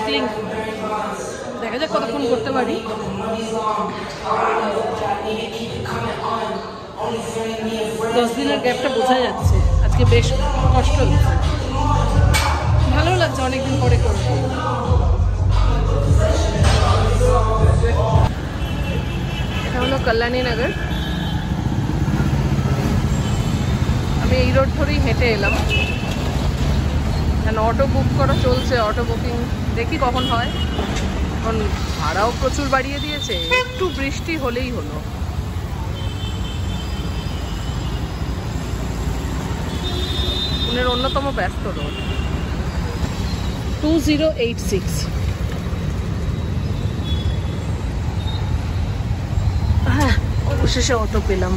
Cycling, দেখা যাক কতক্ষণ করতে পারি। দশ দিনের গ্যাপটা বোঝা যাচ্ছে, আজকে বেশ কষ্ট হচ্ছে, ভালো লাগছে অনেকদিন পরে করে। এটা হলো কল্যাণী নগর। আমি এই রোড ধরেই হেঁটে এলাম, কারণ অটো বুক করা চলছে, অটো বুকিং দেখি কখন হয়। এখন ভাড়াও প্রচুর বাড়িয়ে দিয়েছে, একটু বৃষ্টি হলেই হলো। পুনের অন্যতম ব্যস্ত রোড 2086। হ্যাঁ, অবশেষে অটো পেলাম।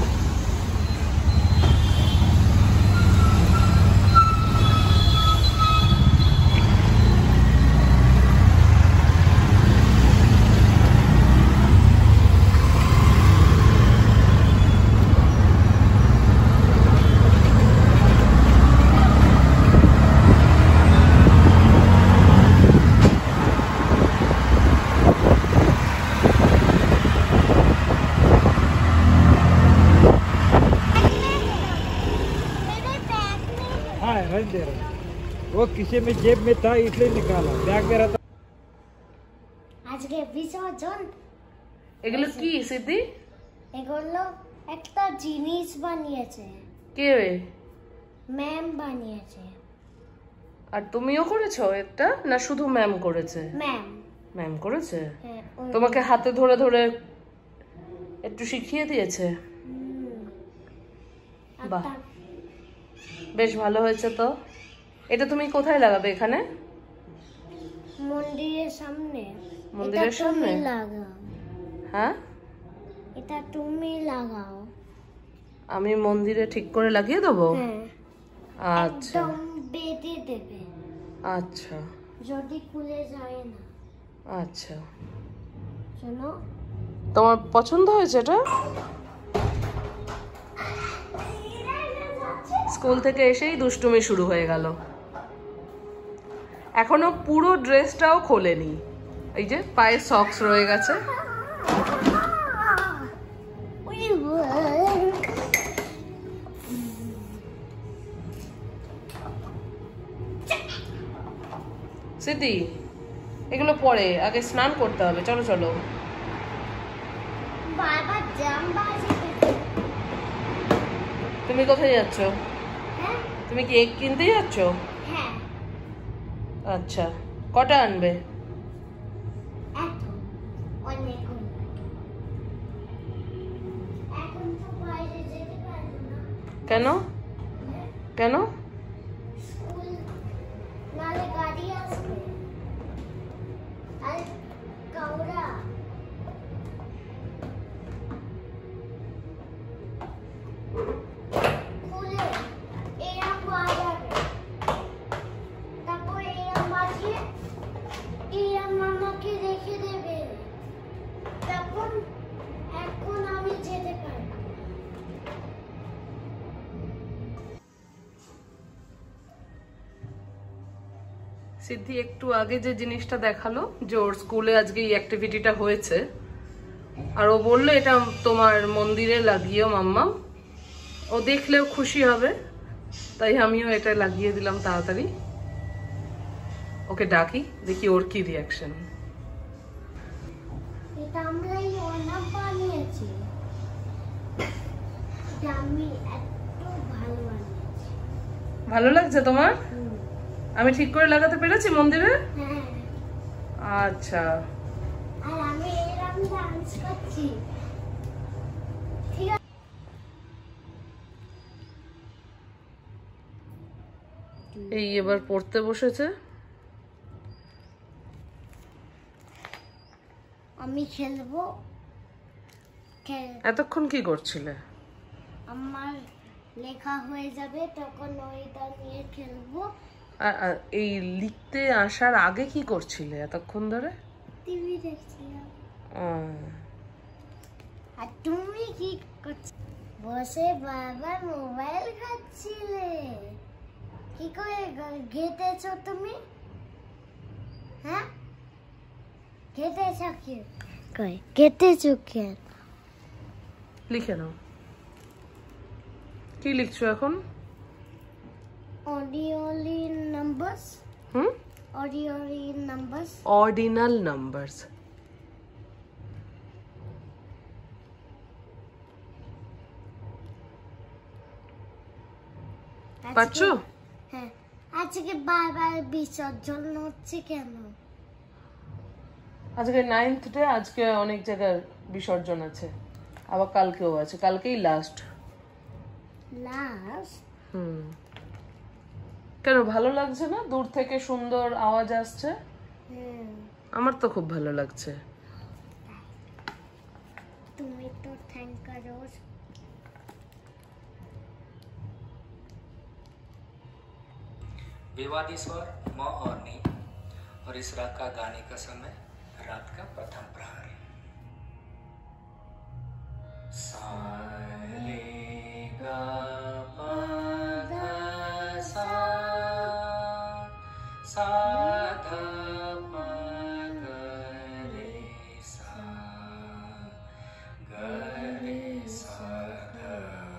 दे रहा वो किसी में जेब में था इसलिए निकाला, बैग में रहता। आज के विसर्जन এগুলো কি সিদ্ধি? এগুলো একটা জিনিস বানিয়েছে, কে? ম্যাম বানিয়েছে। আর তুমিও করেছো একটা, না শুধু ম্যাম করেছে? ম্যাম ম্যাম করেছে। হ্যাঁ, তোমাকে হাতে ধরে ধরে একটু শিখিয়ে দিয়েছে? বাহ, বেশ ভালো হয়েছে তো। এটা তুমি কোথায় লাগাবে? এখানে মন্দিরের সামনে। মন্দিরের সামনে লাগাও। হ্যাঁ, এটা তুমি লাগাও। আমি মন্দিরে ঠিক করে লাগিয়ে দেবো? হ্যাঁ, আচ্ছা একদম বেঁধে দেবে, আচ্ছা যদি খুলে যায় না। আচ্ছা, শোনো, তোমার পছন্দ হয়েছে এটা? স্কুল থেকে এসেই দুষ্টুমি শুরু হয়ে গেল, এখনো পুরো ড্রেসটাও খোলেনি, এই যে পায়ে সক্স রয়ে গেছে। সিদ্ধি, এগুলো পরে, আগে স্নান করতে হবে, চলো চলো। বারবার জাম বাজে। তুমি কোথায় যাচ্ছ? হ্যাঁ তুমি কি কেক কিনতে যাচ্ছ? হ্যাঁ, আচ্ছা, কটা আনবে? এত অনেক। এখন তো বাইরে যেতে পারবো না। কেন কেন? স্কুল নালে গাড়ি আসবে আর কাউরা। খুলে এরম বাজাবে, তারপর এরম বাজিয়ে এরম আমাকে রেখে দেবে, তখন এখন আমি যেতে পারবো। সিদ্ধি একটু আগে যে জিনিসটা দেখালো, যে ওর স্কুলে আজকে এই অ্যাক্টিভিটিটা হয়েছে, আর ও বললো এটা তোমার মন্দিরে লাগিয়েও মাম্মা, ও দেখলেও খুশি হবে, তাই আমিও এটা লাগিয়ে দিলাম তাড়াতাড়ি। ওকে ডাকি, দেখি ওর কি রিয়াকশন। এটা আমরাই অনেক বানিয়েছি, এটা আমি এত ভালো বানিয়েছি। ভালো লাগছে তোমার? আমি ঠিক করে লাগাতে পেরেছি মন্দিরে? হ্যাঁ, আচ্ছা, আর আমি এরকম ডান্স করছি, ঠিক আছে? এই এবার পড়তে বসেছে। আমি খেলবো। এতক্ষণ কি করছিলে? আমার লেখা হয়ে যাবে, তখন ওইটা নিয়ে খেলবো। আর এই লিখতে আসার আগে কি করছিলে এতক্ষণ ধরে? টিভি দেখছিলাম। আহ, আর তুমি কি করছো? বসে বাবা মোবাইল ঘাটছিলে। কি করে ঘেটেছো তুমি? হ্যাঁ, কেটেছো কি কই কেটেছো কি লিখে নাও। কি লিখছো এখন? অডিওলি নাম্বারস অডিওলি নাম্বারস অর্ডিনাল নাম্বারস। পাচ্ছো? হ্যাঁ। আজকে বারবার বিসর্জন হচ্ছে কেন? আজকে 9th ডে, আজকে অনেক জায়গায় বিসর্জন আছে, আবার কালকেও আছে, কালকেই লাস্ট। কেন ভালো লাগছে না? দূর থেকে সুন্দর আওয়াজ আসছে। আমার তো খুব ভালো লাগছে। তুমি তো থ্যাংক করো। विवादी स्वर म और नी, और इस राग का गाने का समय रात का प्रथम प्रहर। सा रे गा पा धा सा, सा धा पा गा रे सा, गा रे सा धा,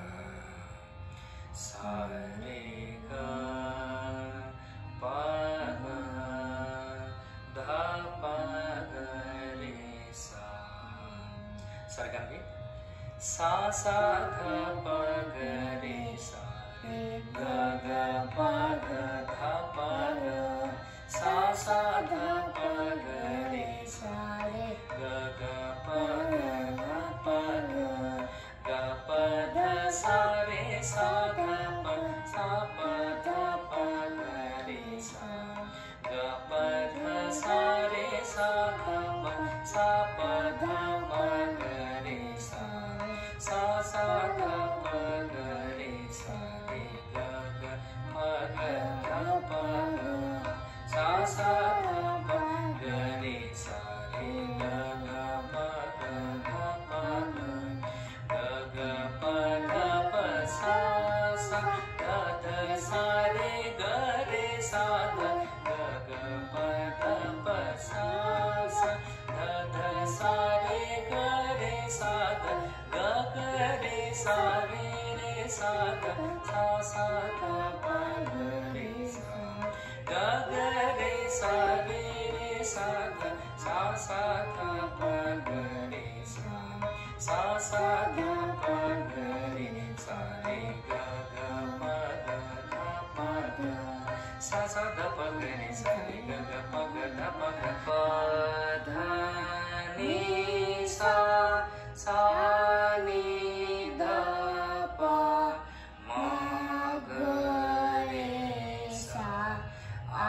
सा रे गा पा गा धा पा गा रे सा। सरगम भी सा सा धा पा गा रे सा, गा गा पा गा धा पा गा, सा सा धा पा गा रे सा, गा गा पा गा धा पा गा, गा पा धा सा रे सा धा पा, सा पा धा पा गा रे सा, गा पा धा सा रे सा धा पा, सा पा धा पा गा रे सा, सा सा धा पा गा रे सा रे, गा गा पा गा धा पा गा, सा सा धा पा गा रे सा रे, गा गा पा गा धा पा गा, गा गा पा धा पा सा सा, गा धा सा रे गा रे सा धा, गा गा पा धा पा सा सा, गा धा सा रे गा रे सा धा, गा गा रे सा रे सा धा, सा सा धा पा गा रे सा, गा गा रे सा सा धा, सा सा धा पा गा रे सा, सा सा धा पा गा रे सा रे, गा गा पा गा धा पा गा, सा सा धा पा गा रे सा रे, गा गा पा गा धा पा गा, पा धा नी सा, सा नी धा पा, मा गा रे सा, आ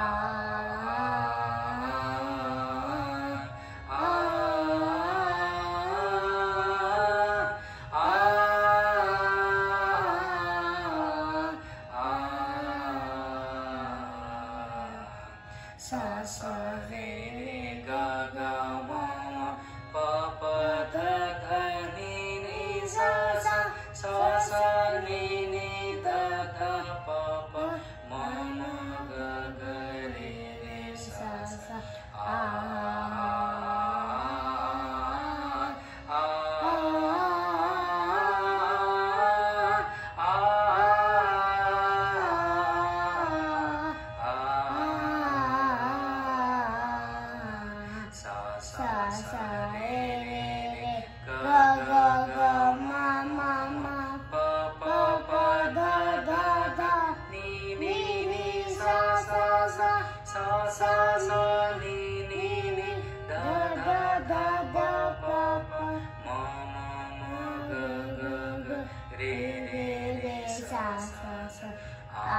सा सा रे रे गा गा मा पा पा धा धा नी नी सा सा, सा सा नी नी धा धा पा पा, मा मा गा गा रे रे सा सा, आ सा सा रे रे रे गा गा गा मा मा मा पा पा पा धा धा धा नी नी नी सा सा सा, सा सा सा नी नी नी धा धा धा धा पा पा, मा मा मा गा गा गा रे रे रे सा सा सा, आ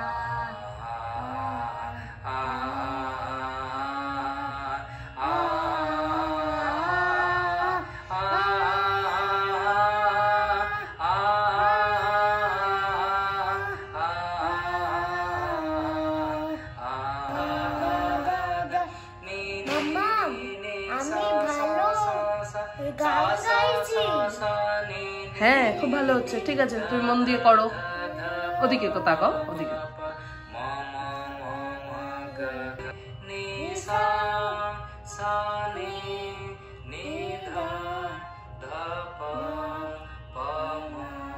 হ্যাঁ খুব ভালো হচ্ছে। ঠিক আছে তুমি মন দিয়ে করো, ওদিকে তাকাও, ওদিকে। নি সা সা নি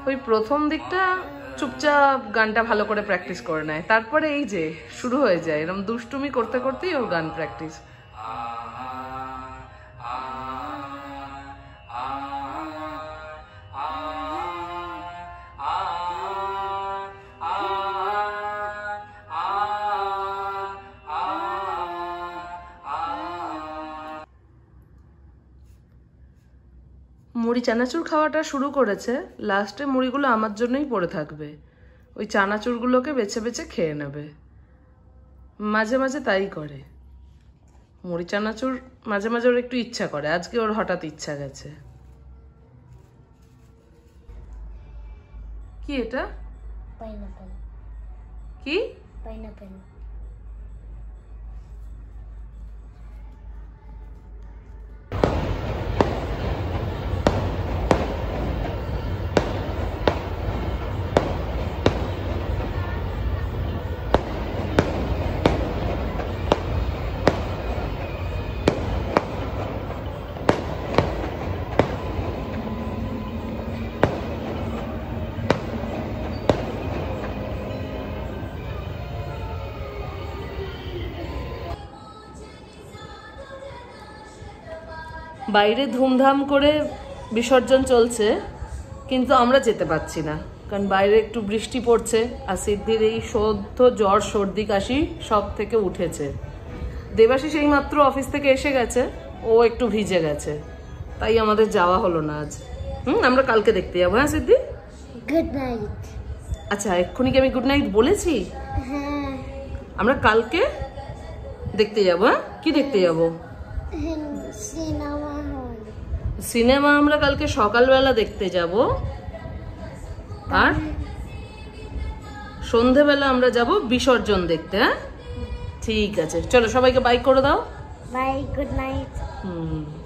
ওই প্রথম দিকটা চুপচাপ গানটা ভালো করে প্র্যাকটিস করে নেয়, তারপরে এই যে শুরু হয়ে যায় এরকম দুষ্টুমি করতে করতেই ওর গান প্র্যাকটিস। মুড়ি চানাচুর খাওয়াটা শুরু করেছে, লাস্টে মুড়িগুলো আমার জন্যই পড়ে থাকবে, ওই চানাচুরগুলোকে বেছে বেছে খেয়ে নেবে। মাঝে মাঝে তাই করে, মুড়ি চানাচুর মাঝে মাঝে ওর একটু ইচ্ছা করে, আজকে ওর হঠাৎ ইচ্ছা গেছে। কি এটা? পাইনাপেল। কি? পাইনাপেল। বাইরে ধুমধাম করে বিসর্জন চলছে, কিন্তু আমরা যেতে পারছি না, কারণ বাইরে একটু বৃষ্টি পড়ছে আর সিদ্ধির এই সদ্য জ্বর সর্দি কাশি সব থেকে উঠেছে। দেবাশিস এই মাত্র অফিস থেকে এসে গেছে, ও একটু ভিজে গেছে, তাই আমাদের যাওয়া হলো না আজ। আমরা কালকে দেখতে যাবো। হ্যাঁ সিদ্ধি, গুড নাইট। আচ্ছা এক্ষুনি কি আমি গুড নাইট বলেছি? হ্যাঁ, আমরা কালকে দেখতে যাবো। হ্যাঁ, কি দেখতে যাবো? Cinema hall. সিনেমা আমরা কালকে সকালবেলা দেখতে যাব, আর সন্ধেবেলা আমরা যাব বিসর্জন দেখতে। হ্যাঁ ঠিক আছে, চলো সবাইকে বাই করে দাও। Bye, good night. হুম।